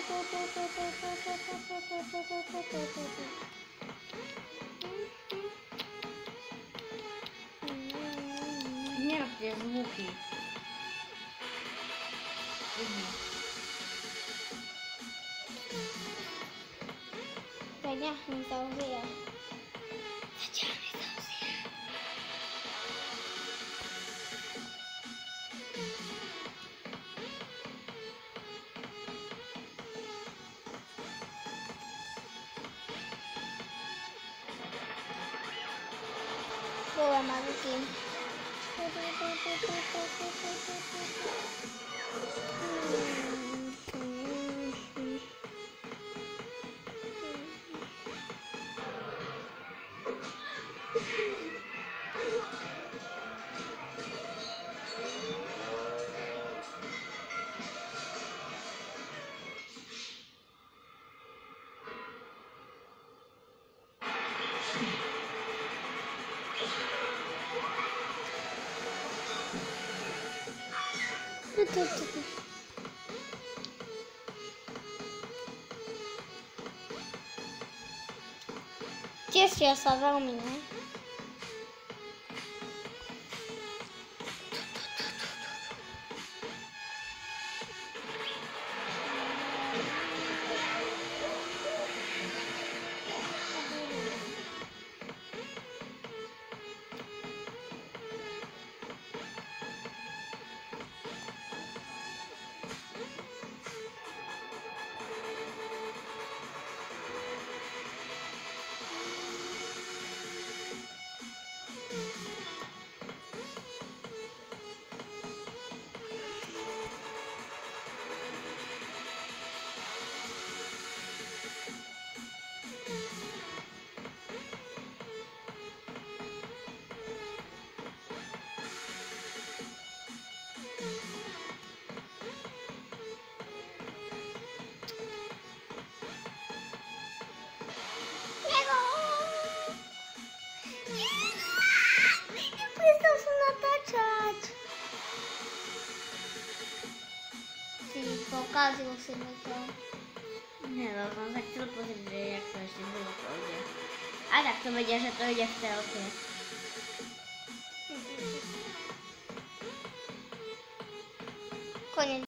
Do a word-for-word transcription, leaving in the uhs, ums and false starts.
Nie rób te złuki. Ja nie założyłem. Zaciągnę założyłem. Byłem malutki. Gdzie się osawał mnie? Pokazuj sobie to. Nie no, no tak tylko że jak coś nie było, to idzie. A tak to będzie, że to idzie w te oknie. Koniec.